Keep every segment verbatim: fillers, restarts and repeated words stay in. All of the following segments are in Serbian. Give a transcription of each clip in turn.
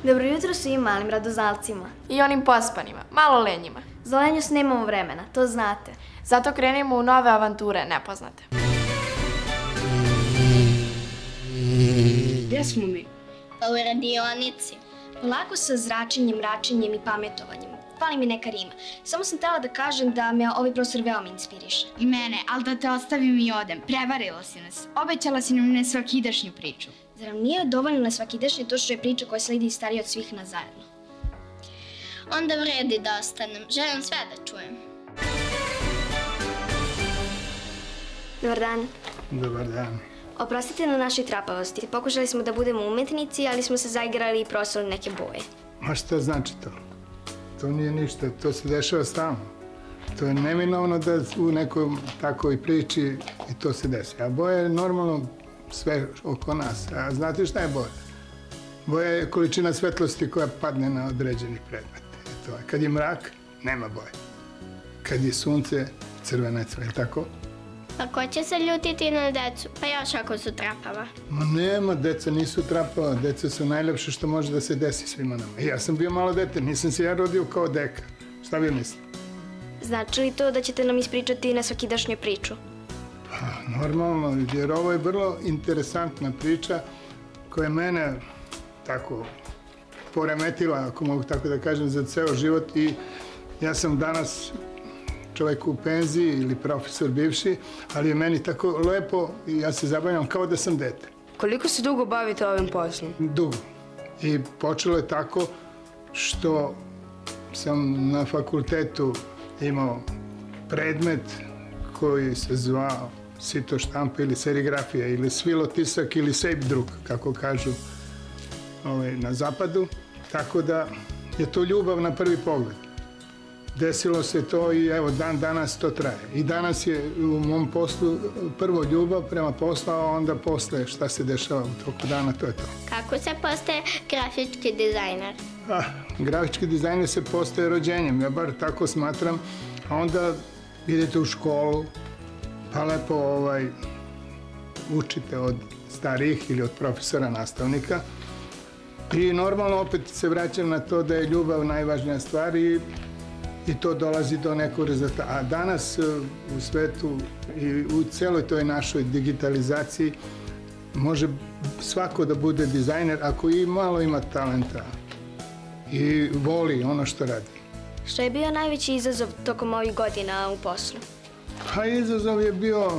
Dobro jutro svim malim radoznalcima. I onim pospanima, malo lenjima. Za lenjost nemamo vremena, to znate. Zato krenimo u nove avanture, nepoznate. Gdje smo mi? U radionici. Polako sa zračenjem, račenjem i pametovanjem. Fali mi neka rima. Samo sam htjela da kažem da me ovaj profesor veoma inspiriše. I mene, ali da te ostavim i odem. Prevarila si nas. Obećala si nam nesvakidašnju priču. Zar vam nije dovoljno nesvakidašnje to što je priča koja sledi starija od svih nas zajedno? Onda vredi da ostanem. Želim sve da čujem. Dobar dan. Dobar dan. Oprostite na našoj trapavosti. Pokušali smo da budemo umetnici, ali smo se zaigrali i prosili neke boje. Ma šta znači to? To nije ništa, to se dešava stalno. To je neminovno da u nekoj takoj priči i to se desi. A boja je normalno sve oko nas. A znate šta je boja? Boja je količina svetlosti koja padne na određeni predmet. Kad je mrak, nema boje. Kad je sunce, crvena je crvena, tako? Pa ko će se ljutiti na decu? Pa još ako su trapava. Ma nema, deca nisu trapava. Deca su najlepše što može da se desi svima nama. Ja sam bio malo dete, nisam se ja rodio kao deka. Šta vi mislite? Znači li to da ćete nam ispričati nesvakidašnju priču? Pa, normalno, jer ovo je vrlo interesantna priča koja mene tako poremetila, ako mogu tako da kažem, za ceo život i ja sam danas čovjek u penziji ili profesor bivši, ali je meni tako lepo i ja se zabavljam kao da sam dete. Koliko se dugo bavite ovim poslom? Dugo. I počelo je tako što sam na fakultetu imao predmet koji se zvao sito štampa ili serigrafija ili svilotisak ili sejpdruk, kako kažu na zapadu. Tako da je to ljubav na prvi pogled. Desilo se to i evo dan danas to traje. I danas je u mom poslu prvo ljubav prema poslu, a onda posle šta se dešava u toku dana, to je to. Kako se postaje grafički dizajner? Ah, grafički dizajner se postaje rođenjem, ja bar tako smatram. A onda idete u školu, pa lepo ovaj, učite od starijih ili od profesora, nastavnika. I normalno opet se vraćam na to da je ljubav najvažnija stvar i i to dolazi do nekog rezultata. A danas u svetu i u celoj toj našoj digitalizaciji može svako da bude dizajner ako i malo ima talenta i voli ono što radi. Što je bio najveći izazov tokom ovih godina u poslu? Pa izazov je bio,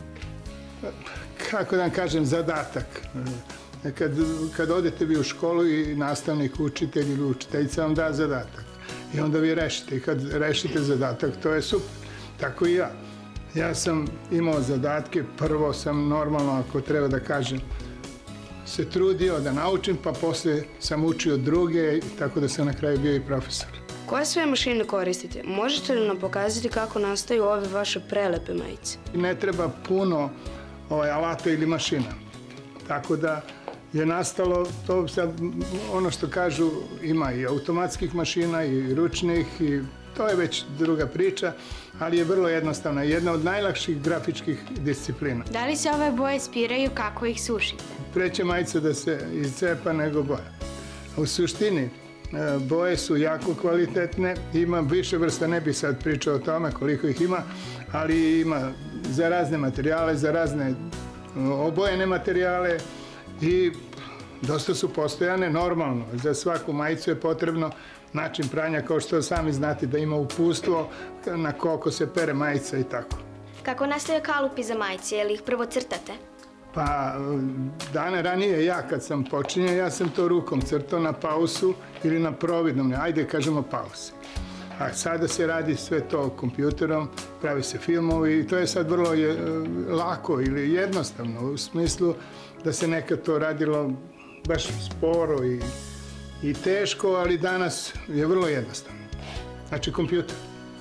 kako da vam kažem, zadatak. Kad, kad odete vi u školu i nastavnik, učitelj ili učiteljica vam da zadatak. I onda vi rešite. I kad rešite zadatak, to je super. Tako i ja. Ja sam imao zadatke. Prvo sam normalno, ako treba da kažem, se trudio da naučim, pa posle sam učio druge, tako da sam na kraju bio i profesor. Koje sve mašine koristite? Možete li nam pokazati kako nastaju ove vaše prelepe majice? Ne treba puno alata ili mašina. Tako da je nastalo, to sad, ono što kažu, ima i automatskih mašina i ručnih i to je već druga priča, ali je vrlo jednostavna. Jedna od najlakših grafičkih disciplina. Da li se ove boje spiraju kako ih sušite? Preće majica da se iscepa nego boja. U suštini, boje su jako kvalitetne, ima više vrsta, ne bih sad pričao o tome koliko ih ima, ali ima za razne materijale, za razne obojene materijale, i dosta su postojane, normalno. Za svaku majicu je potrebno način pranja, kao što sami znate, da ima upustvo na koliko se pere majica i tako. Kako nastaju kalupi za majice, je li ih prvo crtate? Pa, dane ranije ja kad sam počinjao, ja sam to rukom crtao na pausu ili na providnom, ajde kažemo pauze. A sada se radi sve to kompjuterom, pravi se filmovi i to je sad vrlo lako ili jednostavno u smislu da se nekad to radilo baš sporo i teško, ali danas je vrlo jednostavno. Znači kompjuter.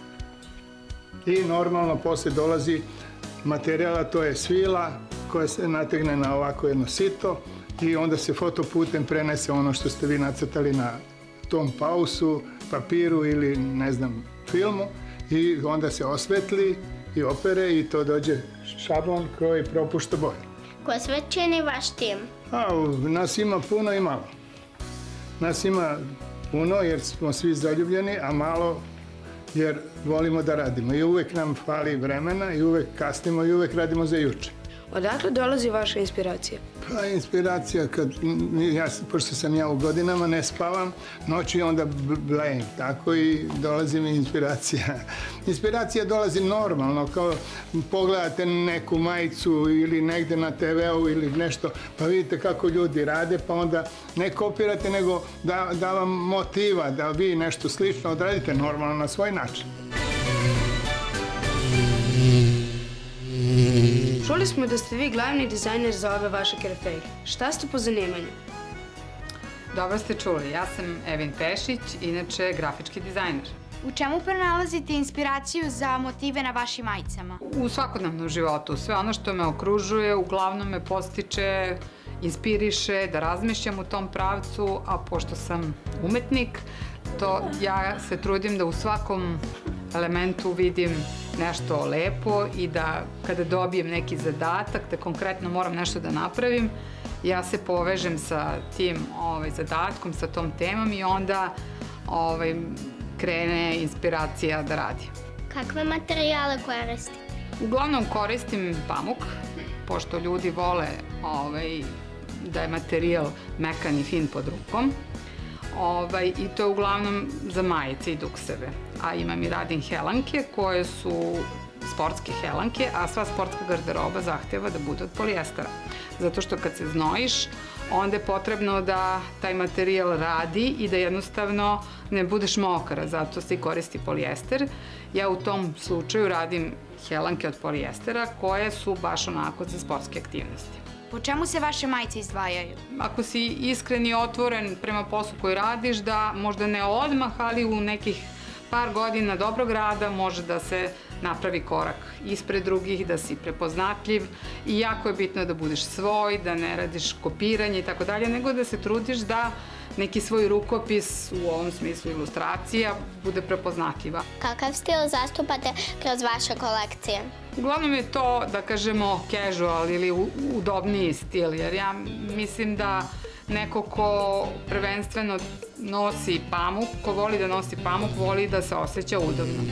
I normalno posle dolazi materijala, to je svila koja se nategne na ovako jedno sito i onda se fotoputem prenese ono što ste vi nacrtali na tom pausu, papiru ili ne znam filmu i onda se osvetli i opere i to dođe šablon koji propušta boje. Ko sve čini vaš tim? A, nas ima puno i malo. Nas ima puno jer smo svi zaljubljeni, a malo jer volimo da radimo. I uvek nam fali vremena i uvek kasnimo i uvek radimo za juče. Odakle dolazi vaša inspiracija? Pa inspiracija, kad, ja, pošto sam ja u godinama, ne spavam, noći onda blejem, tako i dolazi mi inspiracija. Inspiracija dolazi normalno, kao pogledate neku majicu ili negde na te veu ili nešto, pa vidite kako ljudi rade, pa onda ne kopirate, nego da, da vam motiva, da vi nešto slično odradite normalno na svoj način. Čuli smo da ste vi glavni dizajner za ove vaše kerefeje. Šta ste po zanimanju? Dobro ste čuli, ja sam Evin Pešić, inače grafički dizajner. U čemu pronalazite inspiraciju za motive na vašim majicama? U svakodnevnom životu, sve ono što me okružuje uglavnom me podstiče, inspiriše da razmišljam u tom pravcu, a pošto sam umetnik, to ja se trudim da u svakom elementu vidim nešto lepo i da kada dobijem neki zadatak, da konkretno moram nešto da napravim, ja se povežem sa tim ovaj, zadatkom, sa tom temom i onda ovaj, krene inspiracija da radim. Kakve materijale koristite? Uglavnom koristim pamuk, pošto ljudi vole ovaj, da je materijal mekan i fin pod rukom. Ovaj, I to je uglavnom za majice i dukseve. A imam i radim helanke koje su sportske helanke, a sva sportska garderoba zahteva da bude od polijestera. Zato što kad se znojiš, onda je potrebno da taj materijal radi i da jednostavno ne budeš mokra, zato se i koristi polijester. Ja u tom slučaju radim helanke od polijestera koje su baš onako za sportske aktivnosti. Po čemu se vaše majice izdvajaju? Ako si iskren i otvoren prema poslu koji radiš, da možda ne odmah, ali u nekih par godina dobrog rada može da se napravi korak ispred drugih, da si prepoznatljiv i jako je bitno da budeš svoj, da ne radiš kopiranje i tako dalje, nego da se trudiš da neki svoj rukopis, u ovom smislu ilustracija, bude prepoznatljiva. Kakav stil zastupate kroz vaše kolekcije? Uglavnom je to, da kažemo, casual ili udobniji stil, jer ja mislim da neko ko prvenstveno nosi pamuk, ko voli da nosi pamuk, voli da se osjeća udobno.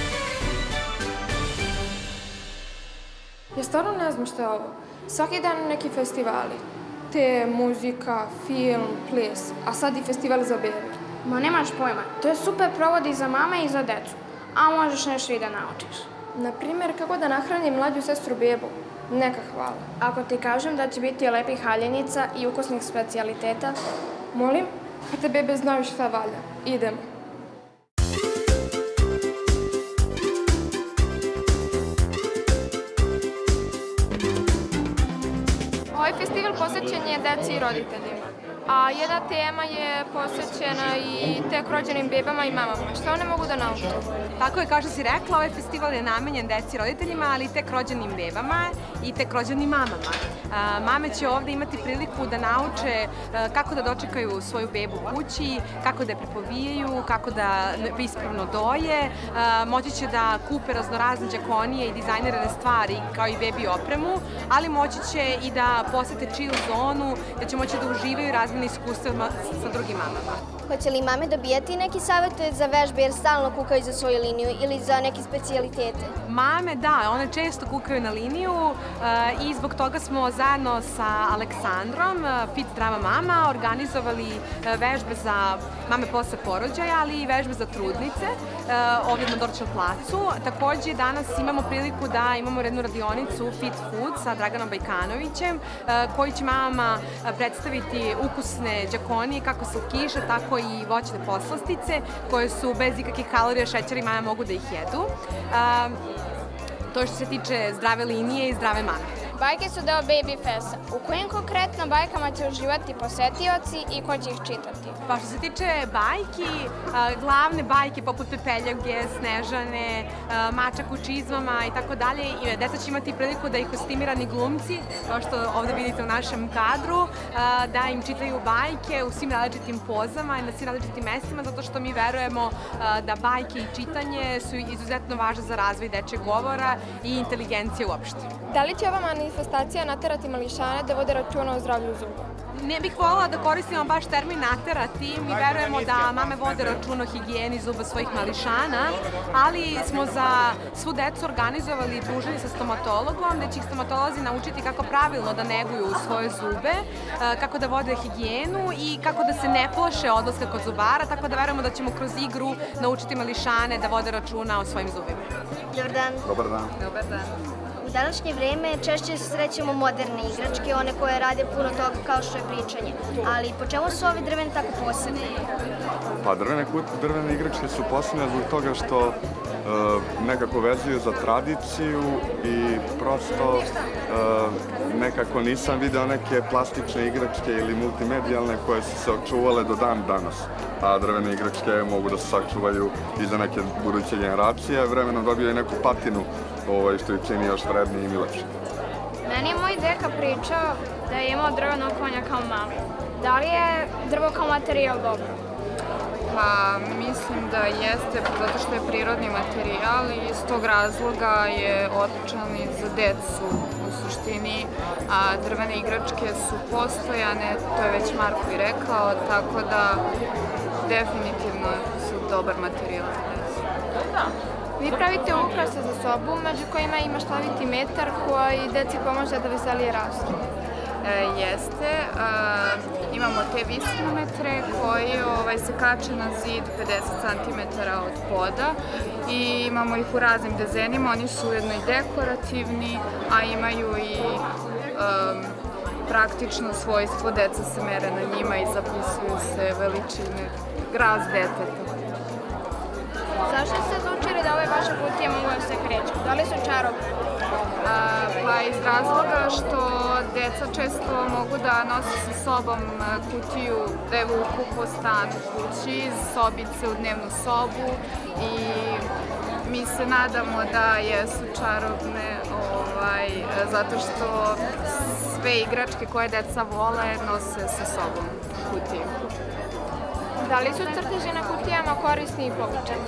Ja stvarno ne znam šta je ovo. Svaki dan neki festivali. Te, muzika, film, ples, a sad i festival za bebe. Ma nemaš pojma, to je super provod i za mame i za decu. A možeš nešto i da naučiš. Naprimjer, kako da nahranim mlađu sestru bebu. Neka hvala. Ako ti kažem da će biti lepih haljenica i ukusnih specijaliteta, Molim? Pa te bebe znaju šta valja. Idemo. Ovaj festival posvećen je deci i roditeljima. A jedna tema je posvećena i tek rođenim bebama i mamama. Šta one mogu da nauče? Tako je, kao što si rekla, ovaj festival je namenjen deci i roditeljima, ali i tek rođenim bebama i tek rođenim mamama. Mame će ovde imati priliku da nauče kako da dočekaju svoju bebu kući, kako da je prepovijaju, kako da ispravno doje. Moći će da kupe raznorazne džakonije i dizajnirane stvari kao i bebi opremu, ali moći će i da posete chill zonu, da će moći da uživaju razmene iskustva sa drugim mamama. Hoće li mame dobijati neki savete za vežbe jer stalno kukaju za svoju liniju ili za neke specijalitete? Mame, da, one često kukaju na liniju i zbog toga smo zajedno sa Aleksandrom, Fit Zdrava mama, organizovali vežbe za mame posle porođaja, ali i vežbe za trudnice ovdje na Dorćol placu. Takođe, danas imamo priliku da imamo jednu radionicu Fit Food sa Draganom Bajkanovićem, koji će mamama predstaviti ukusne džakonije, kako slatkiše, tako i voćne poslastice, koje su bez ikakvih kalorija, šećera i mama mogu da ih jedu. To što se tiče zdrave linije i zdrave mame. Bajke su deo Baby Festa. U kojim konkretno bajkama će uživati posetioci i ko će ih čitati? Pa što se tiče bajki, glavne bajke poput Pepeljuge, Snežane, Mačak u čizmama i tako dalje, deca će imati priliku da ih kostimirani glumci, kao što ovde vidite u našem kadru, da im čitaju bajke u svim različitim pozama i na svim različitim mestima, zato što mi verujemo da bajke i čitanje su izuzetno važne za razvoj dečjeg govora i inteligencije uopšte. Da li će ova manifestacija naterati mališane da vode računa o zdravlju zuba? Ne bih voljela da koristimo baš termin naterati. Mi verujemo da mame vode računa o higijeni zuba svojih mališana, ali smo za svu decu organizovali druženje sa stomatologom, gde će ih stomatolozi naučiti kako pravilno da neguju svoje zube, kako da vode higijenu i kako da se ne plaše odlaska kod zubara, tako da verujemo da ćemo kroz igru naučiti mališane da vode računa o svojim zubima. Dobar dan. Dobar dan. Dobar dan. U današnje vreme češće srećemo moderne igračke, one koje rade puno toga kao što je pričanje. Ali po čemu su ove drvene tako posebne? Pa drvene, drvene igračke su posebne zbog toga što e, nekako vezuju za tradiciju i prosto e, nekako nisam video neke plastične igračke ili multimedijalne koje su se očuvale do dan danas. A drvene igračke mogu da se sačuvaju i za neke buduće generacije, vremenom dobiju i neku patinu ovaj, što ih čini još vrednijim i lepšim. Meni je moj deka pričao da je imao drveno konja kao mali. Da li je drvo kao materijal dobro? Pa mislim da jeste, zato što je prirodni materijal i iz tog razloga je odličan i za decu u suštini, a drvene igračke su postojane, to je već Marko i rekao, tako da definitivno su dobar materijal za decu. Vi pravite ukrase za sobu, među kojima ima šlaviti metar koji deci pomože da veselije rastu. E, jeste, e, imamo te visinometre koji ovaj, se kače na zid pedeset centimetara od poda i imamo ih u raznim dezenima, oni su ujedno i dekorativni, a imaju i e, praktično svojstvo, deca se mere na njima i zapisuju se veličine, raz deteta. Zašto ste odlučili da ove vaše kutije mogu da se kreću? Da li su čarobne? Pa iz razloga što deca često mogu da nose sa sobom kutiju da je vuku po stanu kući, iz sobice u dnevnu sobu i mi se nadamo da jesu čarobne ovaj, zato što sve igračke koje deca vole nose sa sobom kutiju. Da li su crteži na kutijama korisni i poučeni?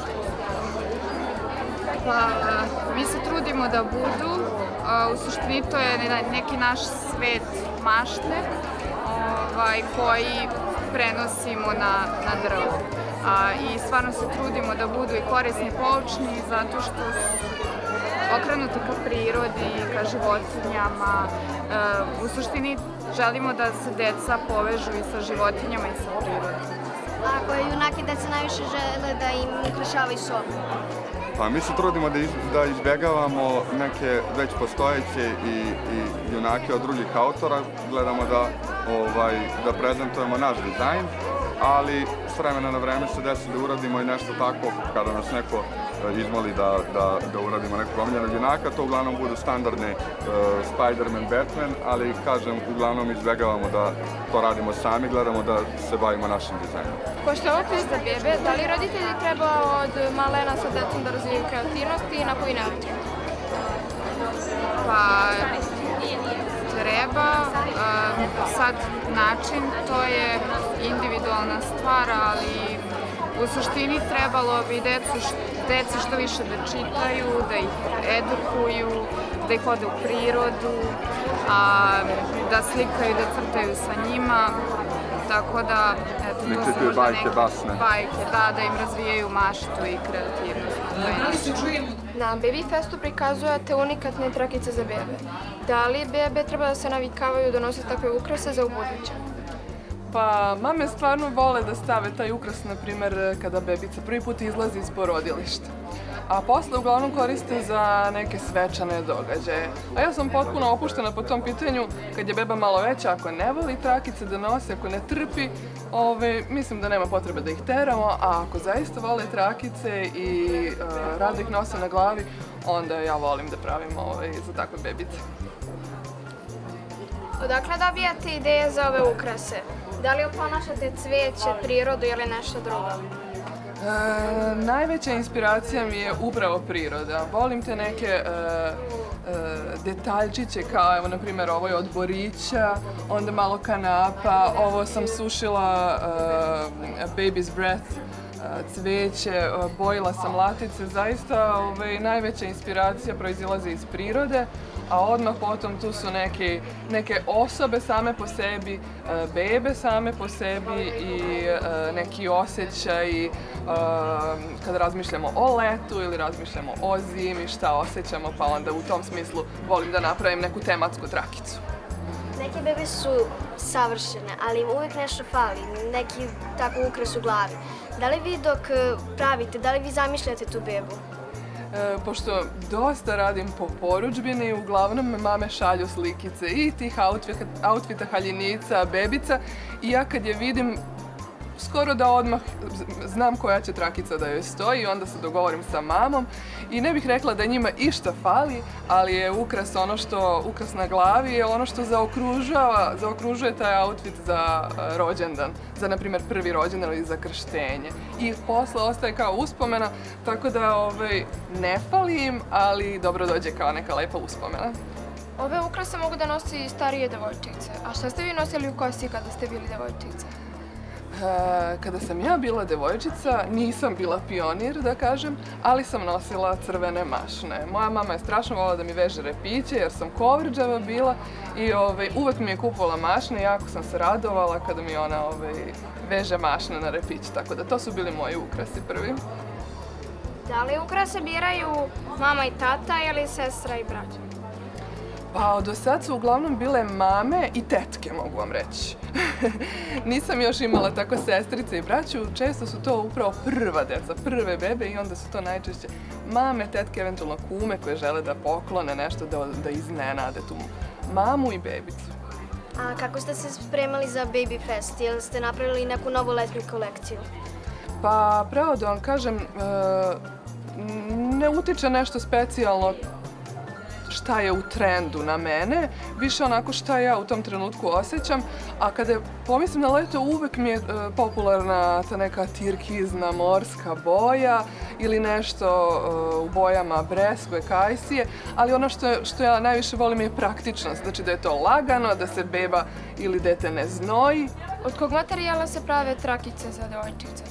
Pa, mi se trudimo da budu. U suštini to je neki naš svet mašte ovaj, koji prenosimo na, na drvo. A, I stvarno se trudimo da budu i korisni i poučni zato što su okrenuti ka prirodi, ka životinjama. E, u suštini želimo da se deca povežu i sa životinjama i sa prirodom. A koje junaki deca najviše žele da im ukrašavaju sobu? Pa mi se trudimo da, iz, da izbjegavamo neke već postojeće i, i junake od drugih autora. Gledamo da, ovaj, da prezentujemo naš dizajn, ali s vremena na vreme se desi da uradimo i nešto tako kada nas neko izmoli da, da, da uradimo nekog omiljenog junaka. To uglavnom budu standardni uh, Spider-Man, Batman, ali kažem, uglavnom izbjegavamo da to radimo sami, gledamo da se bavimo našim dizajnom. Pošto je ovo fest za bebe, da li roditelji treba od malena sa decom da razvijaju kreativnost i na koji način? Pa, treba. Sad način, to je individualna stvar, ali u suštini trebalo bi decu, deci što više da čitaju, da ih edukuju, da ih ode u prirodu, a, da slikaju, da crtaju sa njima. Tako da, eto, to su možda neke bajke, da, da im razvijaju maštu i kreativnost. Na Baby Festu prikazujete unikatne trakice za bebe. Da li bebe treba da se navikavaju da nose takve ukrase za ubuduće? Pa, mame stvarno vole da stave taj ukras, na primer, kada bebica prvi put izlazi iz porodilišta. A posle uglavnom koriste za neke svečane događaje. A ja sam potpuno opuštena po tom pitanju, kad je beba malo veća, ako ne voli trakice da nose, ako ne trpi, ove, mislim da nema potrebe da ih teramo, a ako zaista vole trakice i uh, rado ih nose na glavi, onda ja volim da pravim ove, za takve bebice. Odakle dobijate ideje za ove ukrase? Da li oponašate cveće, prirodu ili nešto drugo? E, najveća inspiracija mi je upravo priroda. Volim te neke e, e, detaljčiće kao, evo, na primjer, ovo je od borića, onda malo kanapa, ovo sam sušila e, Baby's Breath, cveće, bojila sam latice. Zaista ovaj, najveća inspiracija proizilazi iz prirode, a odmah potom tu su neke, neke osobe same po sebi, bebe same po sebi i neki osjećaji kada razmišljamo o letu ili razmišljamo o zimi, šta osjećamo, pa onda u tom smislu volim da napravim neku tematsku trakicu. Neke bebe su savršene, ali im uvijek nešto fali, neki tako ukras u glavi. Da li vi dok pravite, da li vi zamišljate tu bebu? E, pošto dosta radim po porudžbini, uglavnom me mame šalju slikice i tih outfita, outfita haljenica, bebica i ja kad je vidim skoro da odmah znam koja će trakica da joj stoji i onda se dogovorim sa mamom i ne bih rekla da njima išta fali, ali je ukras ono što, ukras na glavi je ono što zaokružava, zaokružuje taj outfit za rođendan, za na primjer prvi rođendan ili za krštenje. I posle ostaje kao uspomena, tako da ovaj, ne fali im, ali dobro dođe kao neka lepa uspomena. Ove ukrase mogu da nosi i starije devojčice. A šta ste vi nosili u kosi kada ste bili devojčice? Kada sam ja bila devojčica, nisam bila pionir, da kažem, ali sam nosila crvene mašne. Moja mama je strašno volila da mi veže repiće, jer sam kovrđava bila i ovaj, uvek mi je kupovala mašne i jako sam se radovala kada mi ona ovaj, veže mašne na repiće, tako da to su bili moji ukrasi prvi. Da li ukrase biraju mama i tata ili sestra i brat? Pa do sad su uglavnom bile mame i tetke, mogu vam reći. Nisam još imala tako sestrice i braću, često su to upravo prva deca, prve bebe i onda su to najčešće mame, tetke, eventualno kume koje žele da poklone nešto, da, da iznenade tu mamu i bebicu. A kako ste se spremali za Baby Fest? Jel ste napravili neku novu letnju kolekciju? Pa pravo da vam kažem, ne utiče nešto specijalno šta je u trendu na mene, više onako šta ja u tom trenutku osjećam, a kada pomislim na leto uvek mi je popularna ta neka tirkizna morska boja ili nešto u bojama breskve, kajsije, ali ono što, što ja najviše volim je praktičnost, znači da je to lagano, da se beba ili dete ne znoji. Od kog materijala se prave trakice za devojčice?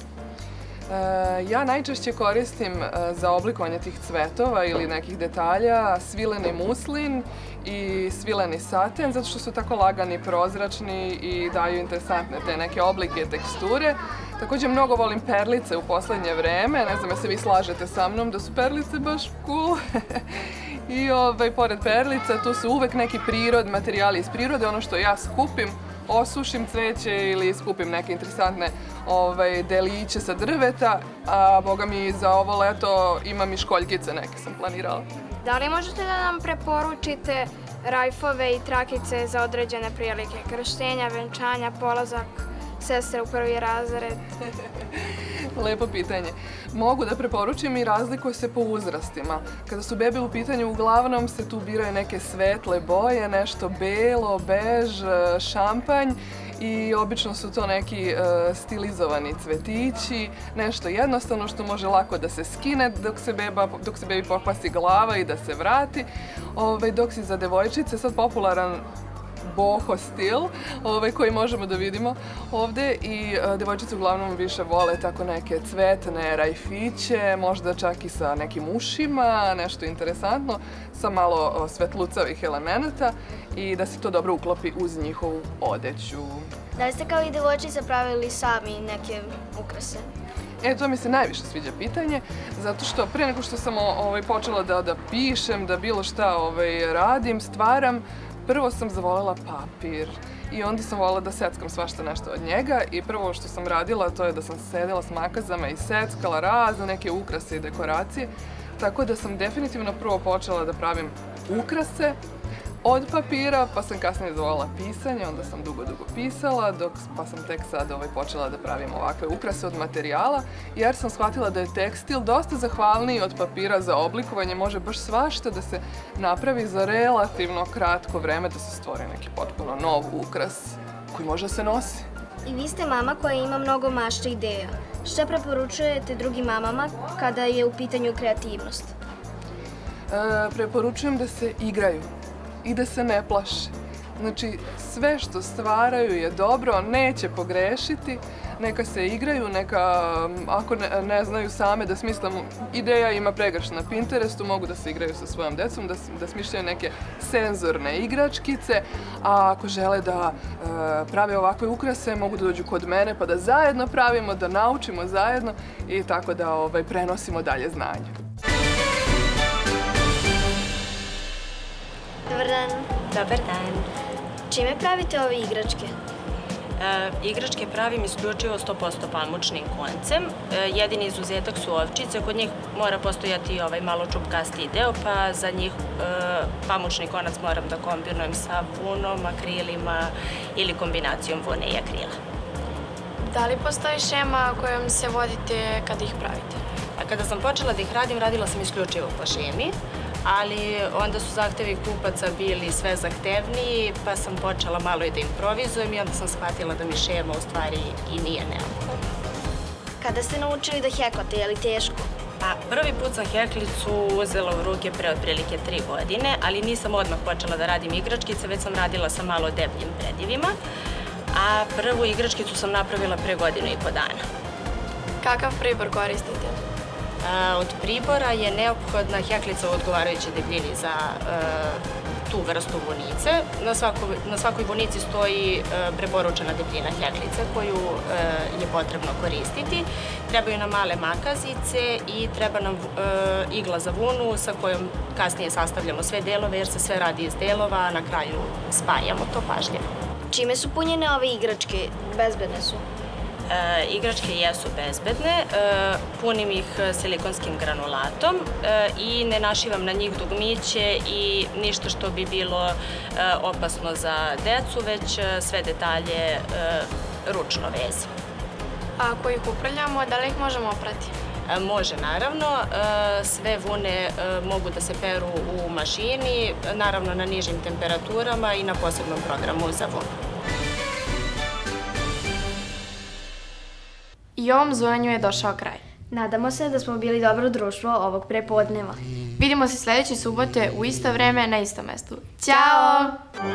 Ja najčešće koristim za oblikovanje tih cvetova ili nekih detalja svileni muslin i svileni saten, zato što su tako lagani, prozračni i daju interesantne te neke oblike, teksture. Također mnogo volim perlice u poslednje vreme, ne znam je se vi slažete sa mnom da su perlice baš cool. I ovaj, pored perlica tu su uvek neki prirod, materijali iz prirode, ono što ja skupim, osušim cveće ili skupim neke interesantne ovaj, deliće sa drveta, a boga mi za ovo leto imam i školjkice neke sam planirala. Da li možete da nam preporučite rajfove i trakice za određene prilike? Krštenja, venčanja, polazak sestre u prvi razred? Lepo pitanje. Mogu da preporučim i razlikuje se po uzrastima. Kada su bebe u pitanju, uglavnom se tu biraju neke svetle boje, nešto belo, bež, šampanj i obično su to neki uh, stilizovani cvetići, nešto jednostavno što može lako da se skine dok se, beba, dok se bebi pokvasi glava i da se vrati. Ove, dok si za devojčice sad popularan boho stil ovaj, koji možemo da vidimo ovde i a, devojčice uglavnom više vole tako neke cvetne rajfiće, možda čak i sa nekim ušima, nešto interesantno, sa malo o, svetlucavih elemenata i da se to dobro uklopi uz njihovu odeću. Da li ste kao i devojčice pravili sami neke ukrase? E, to mi se najviše sviđa pitanje, zato što pre nego što sam ovaj, počela da, da pišem, da bilo šta ovaj, radim, stvaram, prvo sam zavolela papir i onda sam voljela da seckam svašta nešto od njega i prvo što sam radila to je da sam sedela s makazama i seckala razne neke ukrase i dekoracije, tako da sam definitivno prvo počela da pravim ukrase od papira, pa sam kasnije zavoljela pisanje, onda sam dugo, dugo pisala, dok, pa sam tek sad ovaj, počela da pravim ovakve ukrase od materijala, jer sam shvatila da je tekstil dosta zahvalniji od papira za oblikovanje, može baš svašta da se napravi za relativno kratko vreme, da se stvori neki potpuno nov ukras koji može da se nosi. I vi ste mama koja ima mnogo mašta i ideja. Šta preporučujete drugim mamama kada je u pitanju kreativnost? E, preporučujem da se igraju i da se ne plaše. Znači, sve što stvaraju je dobro, neće pogrešiti, neka se igraju, neka, ako ne, ne znaju same da smisle, ideja ima pregršt na Pinterestu, mogu da se igraju sa svojom decom, da, da smišljaju neke senzorne igračkice, a ako žele da e, prave ovakve ukrase, mogu da dođu kod mene pa da zajedno pravimo, da naučimo zajedno i tako da ovaj, prenosimo dalje znanje. Dobar dan. Dobar dan. Čime pravite ove igračke? E, igračke pravim isključivo sto posto pamučnim koncem. E, jedini izuzetak su ovčice, kod njih mora postojati ovaj malo čupkastiji deo, pa za njih e, pamučni konac moram da kombinujem sa vunom, akrilima ili kombinacijom vune i akrila. Da li postoji šema kojom se vodite kada ih pravite? A kada sam počela da ih radim, radila sam isključivo po šemi, ali onda su zahtevi kupaca bili sve zahtevniji, pa sam počela malo i da improvizujem i onda sam shvatila da mi šema u stvari i nije neophodna. Kada ste naučili da heklate, je li teško? Pa, prvi put sam heklicu uzela u ruke pre otprilike tri godine, ali nisam odmah počela da radim igračkice, već sam radila sa malo debljim predivima, a prvu igračkicu sam napravila pre godinu i po dana. Kakav pribor koristite? Od pribora je neophodna heklica u odgovarajućoj debljini za tu vrstu vunice. Na svakoj vunici stoji preporučena debljina heklice koju je potrebno koristiti. Trebaju nam male makazice i treba nam igla za vunu sa kojom kasnije sastavljamo sve delove jer se sve radi iz delova, a na kraju spajamo to pažljivo. Čime su punjene ove igračke? Bezbedne su? E, igračke jesu bezbedne, e, punim ih silikonskim granulatom e, i ne našivam na njih dugmiće i ništa što bi bilo e, opasno za decu, već sve detalje e, ručno vezim. A ako ih uprljamo, da li ih možemo oprati? E, može, naravno. E, sve vune e, mogu da se peru u mašini, naravno na nižim temperaturama i na posebnom programu za vunu. I ovom zunanju je došao kraj. Nadamo se da smo bili dobro društvo ovog prepodneva. Vidimo se sljedeće subote u isto vreme na istom mestu. Ćao!